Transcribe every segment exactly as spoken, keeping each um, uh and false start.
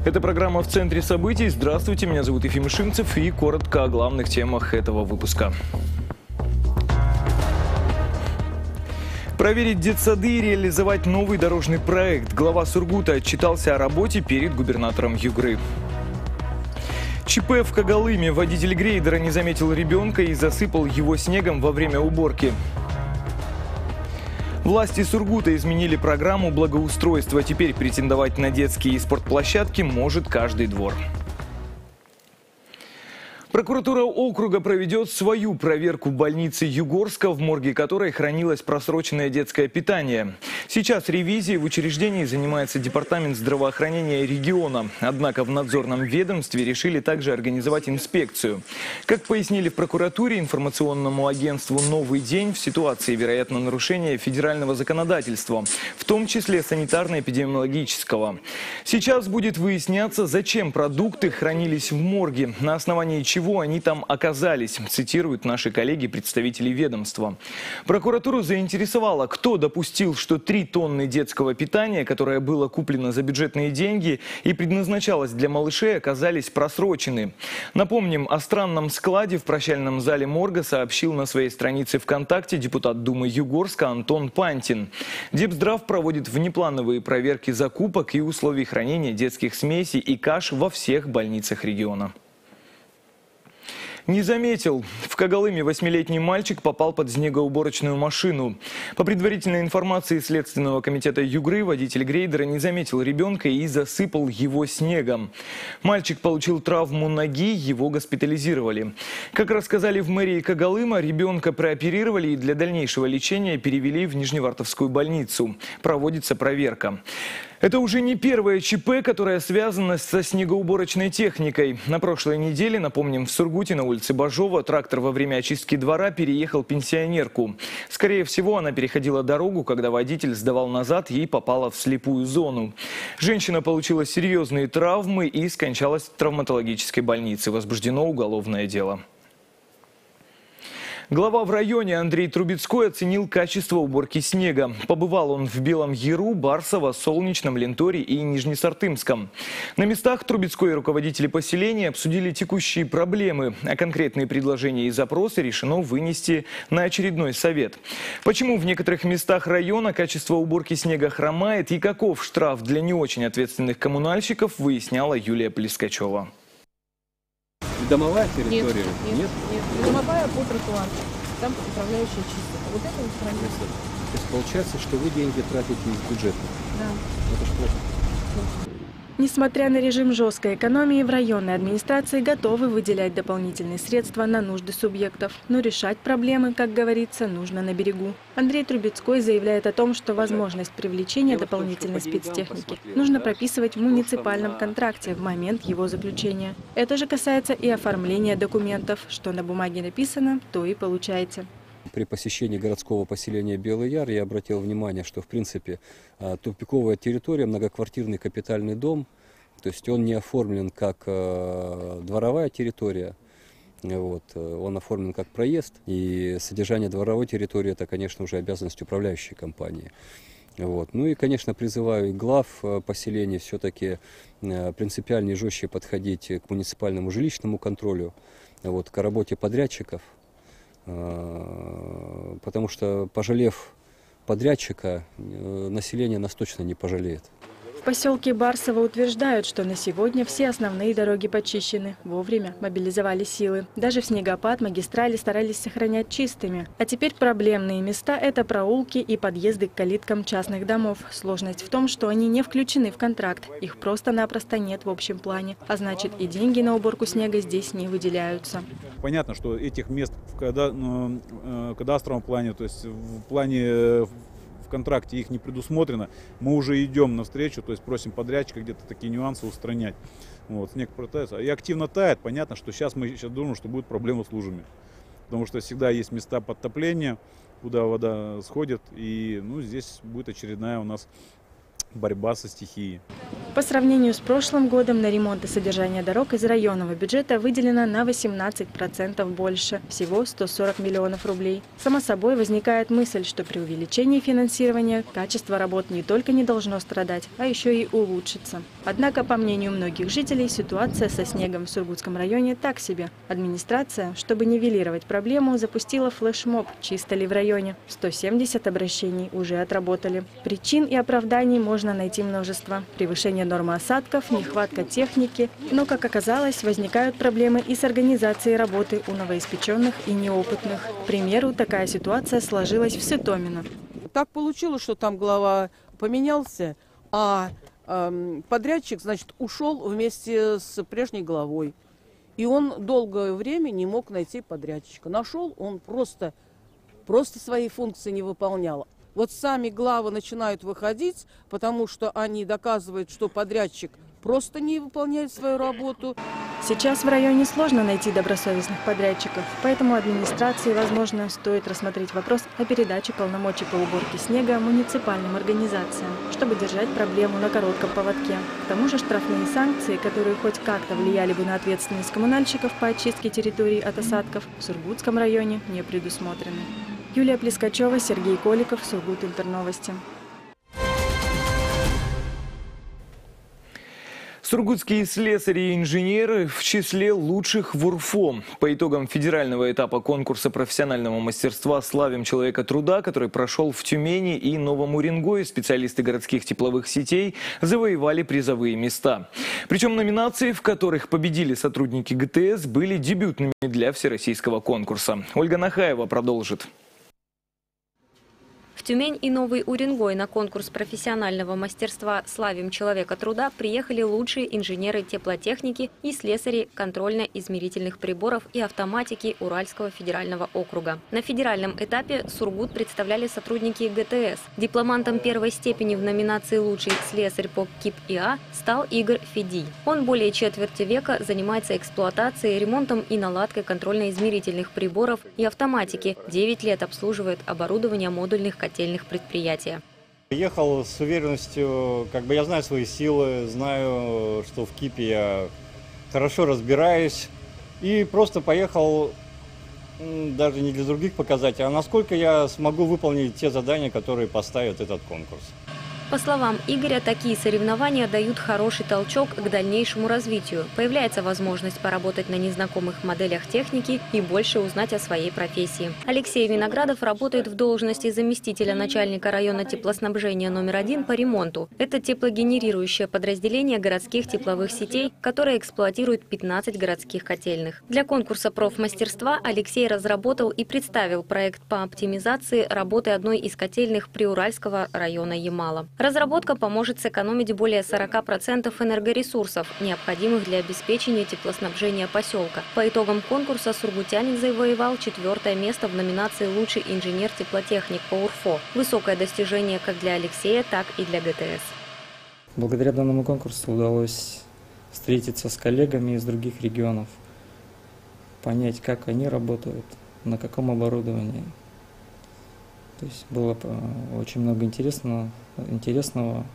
Это программа «В центре событий». Здравствуйте, меня зовут Ефим Шимцев и коротко о главных темах этого выпуска. Проверить детсады и реализовать новый дорожный проект. Глава Сургута отчитался о работе перед губернатором Югры. ЧП в Когалыме. Водитель грейдера не заметил ребенка и засыпал его снегом во время уборки. Власти Сургута изменили программу благоустройства. Теперь претендовать на детские спортплощадки может каждый двор. Прокуратура округа проведет свою проверку больницы Югорска, в морге которой хранилось просроченное детское питание. Сейчас ревизией в учреждении занимается департамент здравоохранения региона. Однако в надзорном ведомстве решили также организовать инспекцию. Как пояснили в прокуратуре информационному агентству «Новый день», в ситуации, вероятно, нарушения федерального законодательства, в том числе санитарно-эпидемиологического. Сейчас будет выясняться, зачем продукты хранились в морге, на основании чего они там оказались, цитируют наши коллеги-представители ведомства. Прокуратуру заинтересовало, кто допустил, что три тонны детского питания, которое было куплено за бюджетные деньги и предназначалось для малышей, оказались просрочены. Напомним, о странном складе в прощальном зале морга сообщил на своей странице ВКонтакте депутат Думы Югорска Антон Пантин. Депздрав проводит внеплановые проверки закупок и условий хранения детских смесей и каш во всех больницах региона. Не заметил. В Когалыме восьмилетний мальчик попал под снегоуборочную машину. По предварительной информации Следственного комитета Югры, водитель грейдера не заметил ребенка и засыпал его снегом. Мальчик получил травму ноги, его госпитализировали. Как рассказали в мэрии Когалыма, ребенка прооперировали и для дальнейшего лечения перевели в Нижневартовскую больницу. Проводится проверка. Это уже не первое ЧП, которое связано со снегоуборочной техникой. На прошлой неделе, напомним, в Сургуте на улице Бажова трактор во время очистки двора переехал пенсионерку. Скорее всего, она переходила дорогу, когда водитель сдавал назад, ей попала в слепую зону. Женщина получила серьезные травмы и скончалась в травматологической больнице. Возбуждено уголовное дело. Глава в районе Андрей Трубецкой оценил качество уборки снега. Побывал он в Белом Яру, Барсово, Солнечном, Ленторе и Нижнесартымском. На местах Трубецкой и руководители поселения обсудили текущие проблемы, а конкретные предложения и запросы решено вынести на очередной совет. Почему в некоторых местах района качество уборки снега хромает и каков штраф для не очень ответственных коммунальщиков, выясняла Юлия Плескачева. Домовая территория? Нет, нет, нет. нет. Домовая по тротуару. Там управляющая чистка. Вот это вот хранится. То есть получается, что вы деньги тратите из бюджета? Да. Это ж плохо. Несмотря на режим жесткой экономии, в районной администрации готовы выделять дополнительные средства на нужды субъектов. Но решать проблемы, как говорится, нужно на берегу. Андрей Трубецкой заявляет о том, что возможность привлечения дополнительной спецтехники нужно прописывать в муниципальном контракте в момент его заключения. Это же касается и оформления документов. Что на бумаге написано, то и получаете. При посещении городского поселения Белый Яр я обратил внимание, что в принципе тупиковая территория, многоквартирный капитальный дом, то есть он не оформлен как дворовая территория, вот, он оформлен как проезд, и содержание дворовой территории это, конечно, уже обязанность управляющей компании. Вот. Ну и, конечно, призываю и глав поселений все-таки принципиальнее и жестче подходить к муниципальному жилищному контролю, вот, к работе подрядчиков. Потому что, пожалев подрядчика, население нас точно не пожалеет. В поселке Барсово утверждают, что на сегодня все основные дороги почищены. Вовремя мобилизовали силы. Даже в снегопад магистрали старались сохранять чистыми. А теперь проблемные места – это проулки и подъезды к калиткам частных домов. Сложность в том, что они не включены в контракт. Их просто-напросто нет в общем плане. А значит, и деньги на уборку снега здесь не выделяются. Понятно, что этих мест в кадастровом плане, то есть в плане... в контракте их не предусмотрено, мы уже идем навстречу, то есть просим подрядчика где-то такие нюансы устранять. Вот, снег протает, и активно тает, понятно, что сейчас мы сейчас думаем, что будет проблема с лужами. Потому что всегда есть места подтопления, куда вода сходит, и ну, здесь будет очередная у нас борьба со стихией. По сравнению с прошлым годом на ремонт и содержание дорог из районного бюджета выделено на восемнадцать процентов больше, всего сто сорок миллионов рублей. Само собой возникает мысль, что при увеличении финансирования качество работ не только не должно страдать, а еще и улучшиться. Однако, по мнению многих жителей, ситуация со снегом в Сургутском районе так себе. Администрация, чтобы нивелировать проблему, запустила флешмоб «Чисто ли в районе?». сто семьдесят обращений уже отработали. Причин и оправданий можно найти множество. Превышение нормы осадков, нехватка техники. Но, как оказалось, возникают проблемы и с организацией работы у новоиспеченных и неопытных. К примеру, такая ситуация сложилась в Сытомино. Так получилось, что там глава поменялся, а э, подрядчик, значит, ушел вместе с прежней главой. И он долгое время не мог найти подрядчика. Нашел, он просто, просто свои функции не выполнял. Вот сами главы начинают выходить, потому что они доказывают, что подрядчик просто не выполняет свою работу. Сейчас в районе сложно найти добросовестных подрядчиков, поэтому администрации, возможно, стоит рассмотреть вопрос о передаче полномочий по уборке снега муниципальным организациям, чтобы держать проблему на коротком поводке. К тому же штрафные санкции, которые хоть как-то влияли бы на ответственность коммунальщиков по очистке территорий от осадков, в Сургутском районе не предусмотрены. Юлия Плескачева, Сергей Коликов, Сургут Интерновости. Сургутские слесари и инженеры в числе лучших в УРФО. По итогам федерального этапа конкурса профессионального мастерства «Славим человека труда», который прошел в Тюмени и Новом Уренгое, специалисты городских тепловых сетей завоевали призовые места. Причем номинации, в которых победили сотрудники ГТС, были дебютными для всероссийского конкурса. Ольга Нахаева продолжит. В Тюмень и Новый Уренгой на конкурс профессионального мастерства «Славим человека труда» приехали лучшие инженеры теплотехники и слесари контрольно-измерительных приборов и автоматики Уральского федерального округа. На федеральном этапе Сургут представляли сотрудники ГТС. Дипломантом первой степени в номинации «Лучший слесарь по КИП-ИА» стал Игорь Федий. Он более четверти века занимается эксплуатацией, ремонтом и наладкой контрольно-измерительных приборов и автоматики. девять лет обслуживает оборудование модульных котельных предприятия. Ехал с уверенностью, как бы я знаю свои силы, знаю, что в КИПе я хорошо разбираюсь. И просто поехал даже не для других показателей, а насколько я смогу выполнить те задания, которые поставит этот конкурс. По словам Игоря, такие соревнования дают хороший толчок к дальнейшему развитию. Появляется возможность поработать на незнакомых моделях техники и больше узнать о своей профессии. Алексей Виноградов работает в должности заместителя начальника района теплоснабжения номер один по ремонту. Это теплогенерирующее подразделение городских тепловых сетей, которое эксплуатирует пятнадцать городских котельных. Для конкурса профмастерства Алексей разработал и представил проект по оптимизации работы одной из котельных Приуральского района Ямала. Разработка поможет сэкономить более сорока процентов энергоресурсов, необходимых для обеспечения теплоснабжения поселка. По итогам конкурса сургутянин завоевал четвертое место в номинации «Лучший инженер-теплотехник» по УРФО. Высокое достижение как для Алексея, так и для ГТС. Благодаря данному конкурсу удалось встретиться с коллегами из других регионов, понять, как они работают, на каком оборудовании. То есть было очень много интересного, интересного.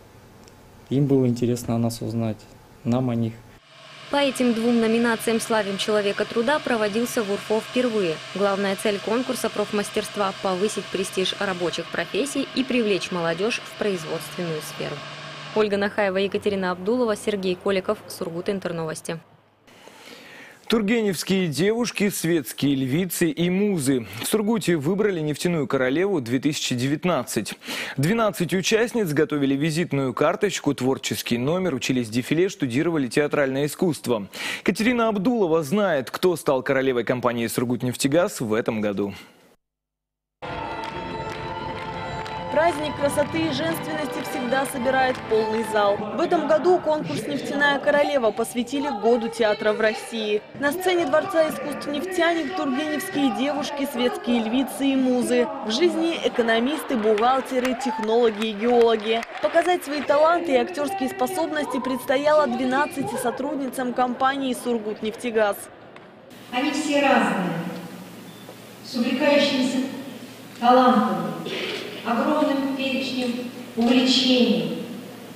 Им было интересно о нас узнать, нам о них. По этим двум номинациям «Славим человека труда» проводился в УРФО впервые. Главная цель конкурса профмастерства – повысить престиж рабочих профессий и привлечь молодежь в производственную сферу. Ольга Нахаева, Екатерина Абдулова, Сергей Коликов, Сургут Интерновости. Тургеневские девушки, светские львицы и музы. В Сургуте выбрали нефтяную королеву две тысячи девятнадцать. двенадцать участниц готовили визитную карточку, творческий номер, учились дефиле, штудировали театральное искусство. Екатерина Абдулова знает, кто стал королевой компании «Сургутнефтегаз» в этом году. Праздник красоты и женственности всегда собирает полный зал. В этом году конкурс «Нефтяная королева» посвятили году театра в России. На сцене Дворца искусств «Нефтяник» тургеневские девушки, светские львицы и музы. В жизни экономисты, бухгалтеры, технологи и геологи. Показать свои таланты и актерские способности предстояло двенадцати сотрудницам компании «Сургутнефтегаз». Они все разные, с увлекающимися талантами, огромным перечнем увлечений.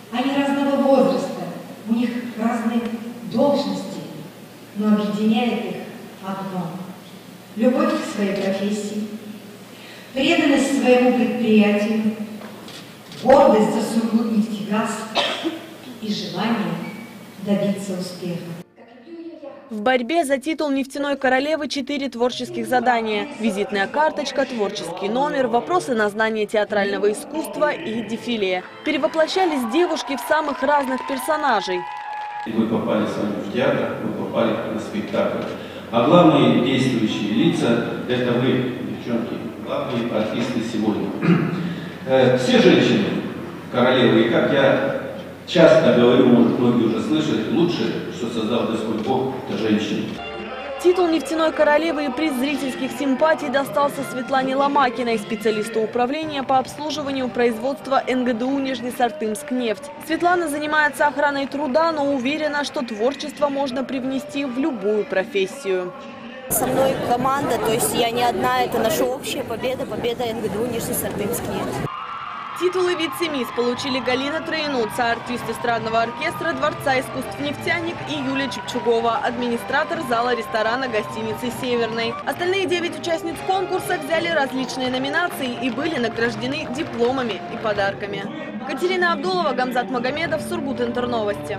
Они разного возраста, у них разные должности, но объединяет их одно – любовь к своей профессии, преданность своему предприятию, гордость за Сургутнефтегаз и желание добиться успеха. В борьбе за титул нефтяной королевы четыре творческих задания. Визитная карточка, творческий номер, вопросы на знание театрального искусства и дефиле. Перевоплощались девушки в самых разных персонажей. Вы попали с вами в театр, вы попали на спектакль. А главные действующие лица – это вы, девчонки, главные артисты сегодня. Все женщины королевы, и как я часто говорю, может, многие уже слышали, лучше, что создал Господь Бог, это женщины. Титул нефтяной королевы и приз зрительских симпатий достался Светлане Ломакиной, специалисту управления по обслуживанию производства эн гэ дэ у Нижнесартымскнефть. Светлана занимается охраной труда, но уверена, что творчество можно привнести в любую профессию. Со мной команда, то есть я не одна, это наша общая победа, победа эн гэ дэ у Нижнесартымскнефть. Титулы вице-мисс получили Галина Троенуца, артист эстрадного оркестра Дворца искусств «Нефтяник», и Юлия Чепчугова, администратор зала ресторана гостиницы «Северной». Остальные девять участниц конкурса взяли различные номинации и были награждены дипломами и подарками. Катерина Абдулова, Гамзат Магомедов, Сургут-Интерновости.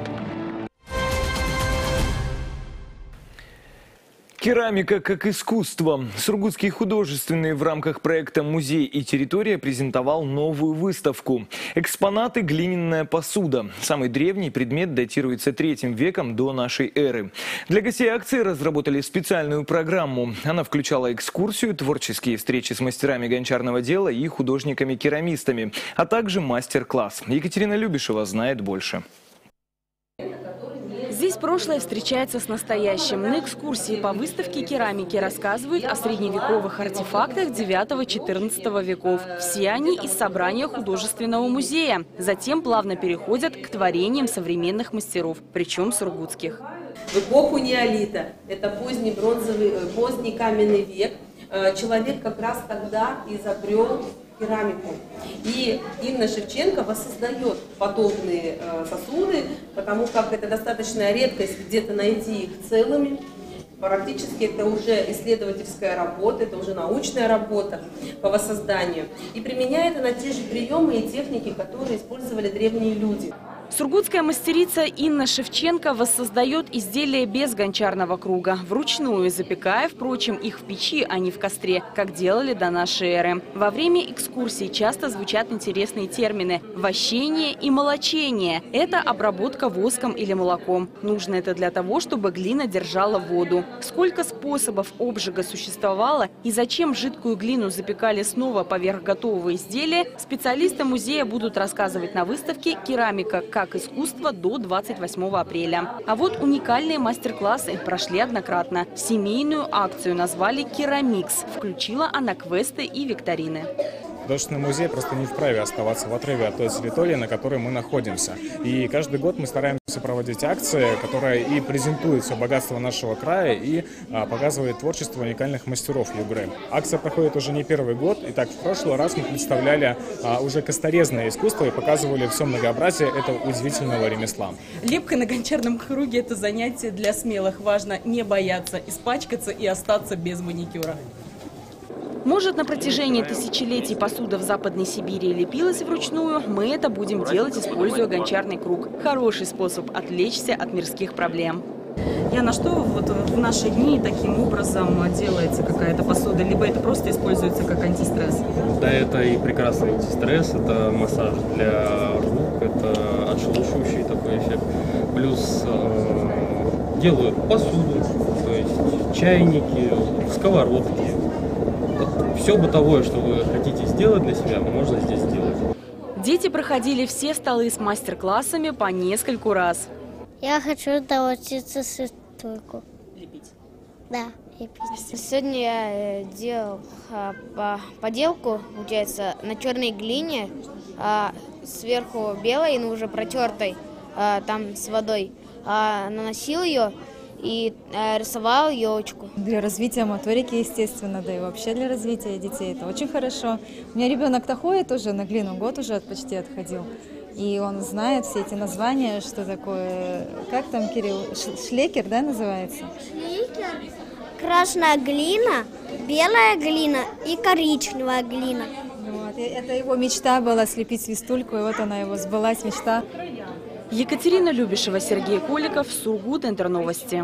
Керамика как искусство. Сургутский художественный в рамках проекта «Музей и территория» презентовал новую выставку. Экспонаты – глиняная посуда. Самый древний предмет датируется третьим веком до нашей эры. Для гостей акции разработали специальную программу. Она включала экскурсию, творческие встречи с мастерами гончарного дела и художниками-керамистами, а также мастер-класс. Екатерина Любишева знает больше. Здесь прошлое встречается с настоящим. На экскурсии по выставке керамики рассказывают о средневековых артефактах девятого-четырнадцатого веков. Все они из собрания художественного музея. Затем плавно переходят к творениям современных мастеров, причем сургутских. В эпоху неолита, это поздний бронзовый, поздний каменный век, человек как раз тогда изобрел керамику. И Инна Шевченко воссоздает подобные э, сосуды, потому как это достаточная редкость где-то найти их целыми. Практически это уже исследовательская работа, это уже научная работа по воссозданию. И применяет она те же приемы и техники, которые использовали древние люди. Сургутская мастерица Инна Шевченко воссоздает изделия без гончарного круга, вручную запекая, впрочем, их в печи, а не в костре, как делали до нашей эры. Во время экскурсий часто звучат интересные термины – вощение и молочение. Это обработка воском или молоком. Нужно это для того, чтобы глина держала воду. Сколько способов обжига существовало и зачем жидкую глину запекали снова поверх готового изделия, специалисты музея будут рассказывать на выставке «Керамика как искусство» до двадцать восьмого апреля. А вот уникальные мастер-классы прошли однократно. Семейную акцию назвали «Керамикс». Включила она квесты и викторины. Художественный музей просто не вправе оставаться в отрыве от той территории, на которой мы находимся. И каждый год мы стараемся проводить акции, которая и презентует все богатство нашего края, и а, показывает творчество уникальных мастеров Югры. Акция проходит уже не первый год, и так в прошлый раз мы представляли а, уже косторезное искусство и показывали все многообразие этого удивительного ремесла. Лепка на гончарном круге – это занятие для смелых. Важно не бояться испачкаться и остаться без маникюра. Может, на протяжении тысячелетий посуда в Западной Сибири лепилась вручную, мы это будем делать, используя гончарный круг. Хороший способ отвлечься от мирских проблем. Яна, что вот в наши дни таким образом делается какая-то посуда? Либо это просто используется как антистресс? Да, это и прекрасный антистресс, это массаж для рук, это отшелушивающий такой эффект. Плюс э, делают посуду, то есть чайники, сковородки. Все бытовое, что вы хотите сделать для себя, можно здесь сделать. Дети проходили все столы с мастер-классами по нескольку раз. Я хочу научиться шестойку. Лепить? Да, лепить. Сегодня я делал а, поделку, получается, на черной глине, а, сверху белой, но уже протертой, а, там с водой. А, наносил ее и э, рисовал елочку. Для развития моторики, естественно, да и вообще для развития детей это очень хорошо. У меня ребенок-то ходит уже на глину, год уже почти отходил. И он знает все эти названия, что такое, как там, Кирилл, шлейкер, да, называется? Шлейкер, красная глина, белая глина и коричневая глина. Вот. И это его мечта была, слепить свистульку, и вот она его сбылась, мечта. Екатерина Любишева, Сергей Коликов, Сургут, Интерновости.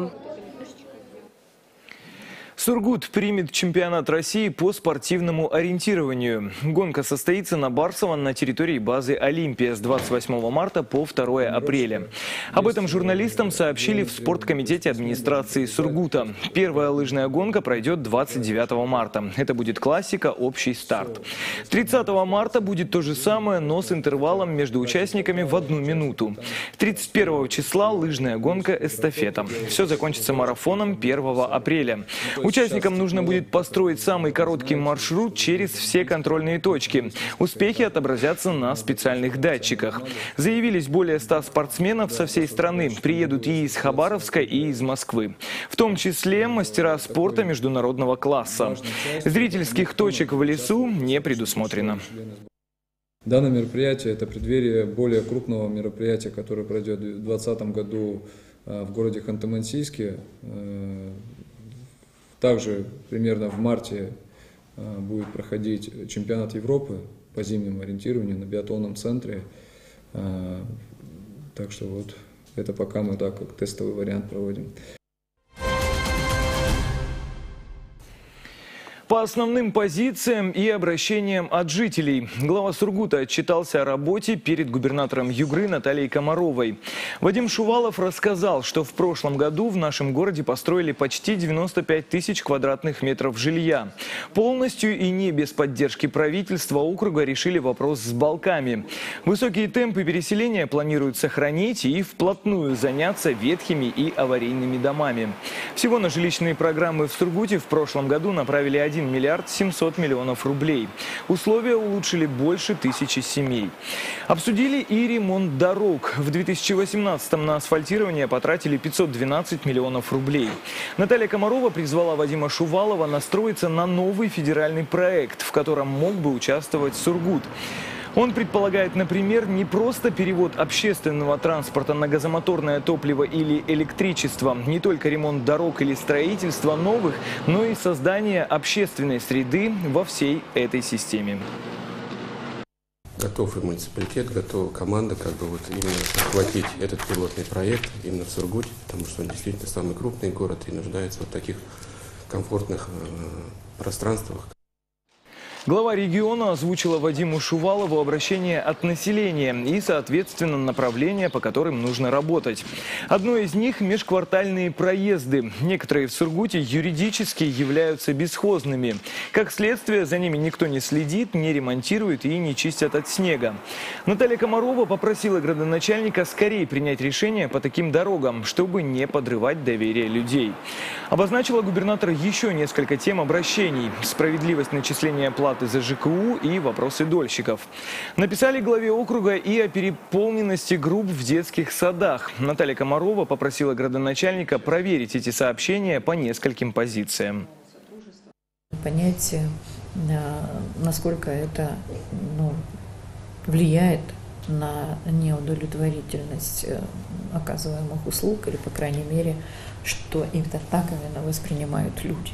Сургут примет чемпионат России по спортивному ориентированию. Гонка состоится на Барсово на территории базы «Олимпия» с двадцать восьмого марта по второе апреля. Об этом журналистам сообщили в спорткомитете администрации Сургута. Первая лыжная гонка пройдет двадцать девятого марта. Это будет классика, общий старт. тридцатого марта будет то же самое, но с интервалом между участниками в одну минуту. тридцать первого числа лыжная гонка «Эстафета». Все закончится марафоном первого апреля. Участникам нужно будет построить самый короткий маршрут через все контрольные точки. Успехи отобразятся на специальных датчиках. Заявились более ста спортсменов со всей страны. Приедут и из Хабаровска, и из Москвы. В том числе мастера спорта международного класса. Зрительских точек в лесу не предусмотрено. Данное мероприятие – это преддверие более крупного мероприятия, которое пройдет в две тысячи двадцатом году в городе Ханты-Мансийске. Также примерно в марте будет проходить чемпионат Европы по зимнему ориентированию на биатлонном центре. Так что вот это пока мы так как тестовый вариант проводим. По основным позициям и обращениям от жителей. Глава Сургута отчитался о работе перед губернатором Югры Натальей Комаровой. Вадим Шувалов рассказал, что в прошлом году в нашем городе построили почти девяносто пять тысяч квадратных метров жилья. Полностью и не без поддержки правительства округа решили вопрос с балками. Высокие темпы переселения планируют сохранить и вплотную заняться ветхими и аварийными домами. Всего на жилищные программы в Сургуте в прошлом году направили один миллиард семьсот миллионов рублей. Условия улучшили больше тысячи семей. Обсудили и ремонт дорог. В две тысячи восемнадцатом на асфальтирование потратили пятьсот двенадцать миллионов рублей. Наталья Комарова призвала Вадима Шувалова настроиться на новый федеральный проект, в котором мог бы участвовать Сургут. Он предполагает, например, не просто перевод общественного транспорта на газомоторное топливо или электричество, не только ремонт дорог или строительство новых, но и создание общественной среды во всей этой системе. Готов и муниципалитет, готова команда, как бы вот именно охватить этот пилотный проект именно в Сургуте, потому что он действительно самый крупный город и нуждается в таких комфортных э, пространствах. Глава региона озвучила Вадиму Шувалову обращение от населения и, соответственно, направления, по которым нужно работать. Одно из них – межквартальные проезды. Некоторые в Сургуте юридически являются бесхозными. Как следствие, за ними никто не следит, не ремонтирует и не чистят от снега. Наталья Комарова попросила градоначальника скорее принять решение по таким дорогам, чтобы не подрывать доверие людей. Обозначила губернатор еще несколько тем обращений – справедливость начисления плат за ЖКУ и вопросы дольщиков. Написали главе округа и о переполненности групп в детских садах. Наталья Комарова попросила градоначальника проверить эти сообщения по нескольким позициям. Понять, насколько это ну, влияет на неудовлетворительность оказываемых услуг, или, по крайней мере, что именно так именно воспринимают люди.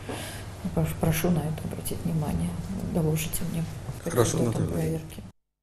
Прошу на это обратить внимание. Доложите мне по результатам проверки.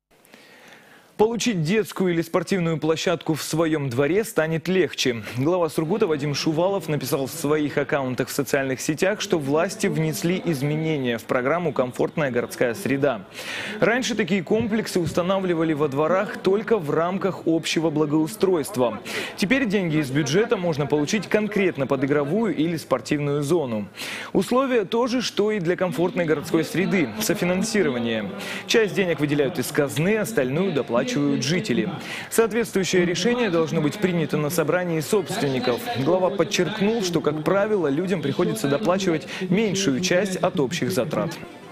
Получить детскую или спортивную площадку в своем дворе станет легче. Глава Сургута Вадим Шувалов написал в своих аккаунтах в социальных сетях, что власти внесли изменения в программу «Комфортная городская среда». Раньше такие комплексы устанавливали во дворах только в рамках общего благоустройства. Теперь деньги из бюджета можно получить конкретно под игровую или спортивную зону. Условия то же, что и для комфортной городской среды – софинансирование. Часть денег выделяют из казны, остальную доплачивают жители. Соответствующее решение должно быть принято на собрании собственников. Глава подчеркнул, что, как правило, людям приходится доплачивать меньшую часть от общих затрат.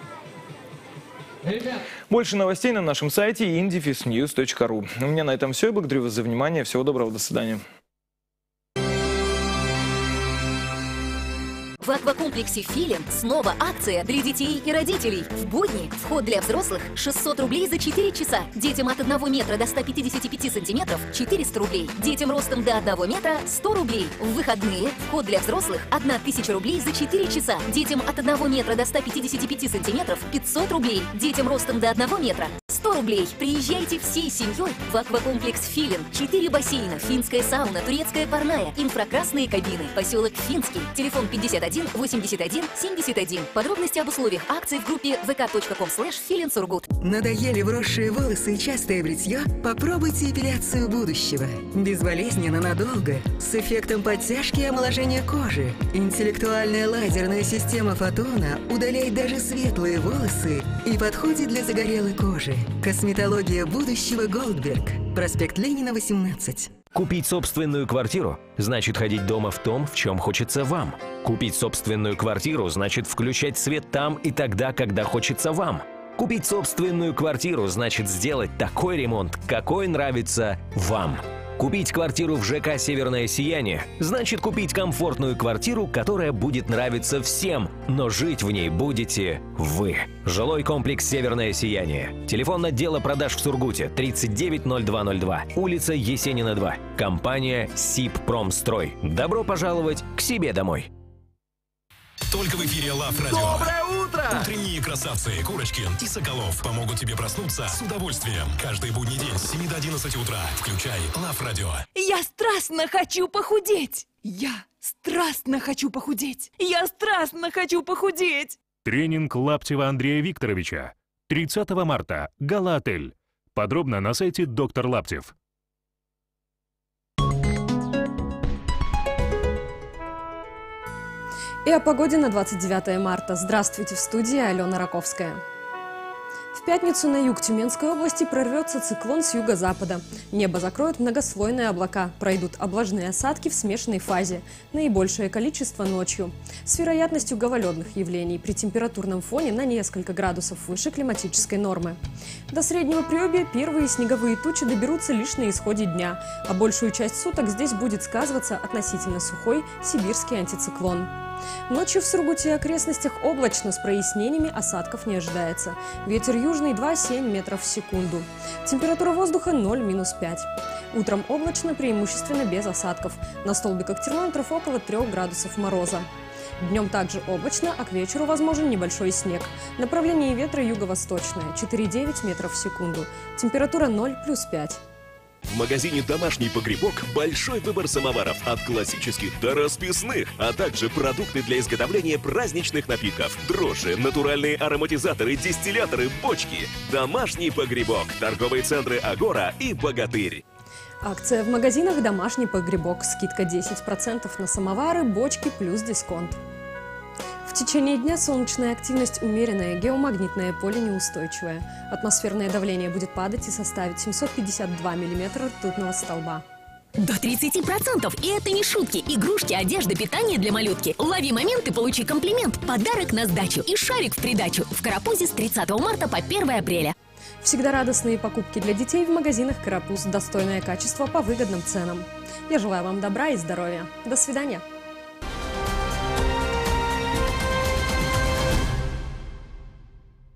Больше новостей на нашем сайте индифис ньюс точка ру. У меня на этом все. Я благодарю вас за внимание. Всего доброго. До свидания. В аквакомплексе «Филин» снова акция для детей и родителей. В будни вход для взрослых шестьсот рублей за четыре часа. Детям от одного метра до ста пятидесяти пяти сантиметров четыреста рублей. Детям ростом до одного метра сто рублей. В выходные вход для взрослых тысяча рублей за четыре часа. Детям от одного метра до ста пятидесяти пяти сантиметров пятьсот рублей. Детям ростом до одного метра сто рублей. Приезжайте всей семьей в аквакомплекс «Филин». Четыре бассейна, финская сауна, турецкая парная, инфракрасные кабины. Поселок Финский. Телефон пятьдесят один восемьдесят один семьдесят один. Подробности об условиях акции в группе вэ ка точка ком слэш филин сургут. Надоели вросшие волосы и частое бритье? Попробуйте эпиляцию будущего. Безболезненно, надолго, с эффектом подтяжки и омоложения кожи. Интеллектуальная лазерная система Фотона удаляет даже светлые волосы и подходит для загорелой кожи. Косметология будущего Голдберг. Проспект Ленина, восемнадцать. Купить собственную квартиру значит ходить дома в том, в чем хочется вам. Купить собственную квартиру значит включать свет там и тогда, когда хочется вам. Купить собственную квартиру значит сделать такой ремонт, какой нравится вам. Купить квартиру в ЖК «Северное сияние» значит купить комфортную квартиру, которая будет нравиться всем, но жить в ней будете вы. Жилой комплекс «Северное сияние». Телефон отдела продаж в Сургуте тридцать девять ноль два ноль два, улица Есенина, два. Компания «Сибпромстрой». Добро пожаловать к себе домой. Только в эфире Лав Радио. Доброе утро! Утренние красавцы Курочкин и Соколов помогут тебе проснуться с удовольствием. Каждый будний день с семи до одиннадцати утра. Включай Лав Радио. Я страстно хочу похудеть! Я страстно хочу похудеть! Я страстно хочу похудеть! Тренинг Лаптева Андрея Викторовича. тридцатого марта. Гала-отель. Подробно на сайте доктор Лаптев. И о погоде на двадцать девятое марта. Здравствуйте, в студии Алена Раковская. В пятницу на юг Тюменской области прорвется циклон с юго-запада. Небо закроют многослойные облака. Пройдут облажные осадки в смешанной фазе. Наибольшее количество ночью. С вероятностью гололедных явлений при температурном фоне на несколько градусов выше климатической нормы. До среднего приобия первые снеговые тучи доберутся лишь на исходе дня. А большую часть суток здесь будет сказываться относительно сухой сибирский антициклон. Ночью в Сургуте и окрестностях облачно, с прояснениями, осадков не ожидается. Ветер южный два — семь метров в секунду. Температура воздуха ноль — пять. Утром облачно, преимущественно без осадков. На столбиках термометров около трёх градусов мороза. Днем также облачно, а к вечеру возможен небольшой снег. Направление ветра юго-восточное — четыре — девять метров в секунду. Температура ноль — пять. В магазине «Домашний погребок» большой выбор самоваров от классических до расписных, а также продукты для изготовления праздничных напитков, дрожжи, натуральные ароматизаторы, дистилляторы, бочки. «Домашний погребок», торговые центры «Агора» и «Богатырь». Акция в магазинах «Домашний погребок». Скидка десять процентов на самовары, бочки плюс дисконт. В течение дня солнечная активность умеренная, геомагнитное поле неустойчивое. Атмосферное давление будет падать и составит семьсот пятьдесят два миллиметра ртутного столба. До тридцати процентов. И это не шутки. Игрушки, одежда, питание для малютки. Лови момент и получи комплимент. Подарок на сдачу и шарик в придачу. В Карапузе с тридцатого марта по первое апреля. Всегда радостные покупки для детей в магазинах «Карапуз». Достойное качество по выгодным ценам. Я желаю вам добра и здоровья. До свидания.